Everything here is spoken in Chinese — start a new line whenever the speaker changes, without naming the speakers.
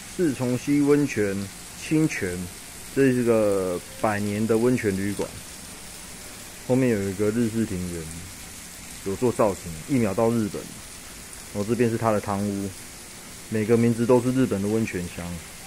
四重溪温泉清泉，这是个100年的温泉旅馆。后面有一个日式庭园，有做造型，1秒到日本。这边是它的汤屋，每个名字都是日本的温泉乡。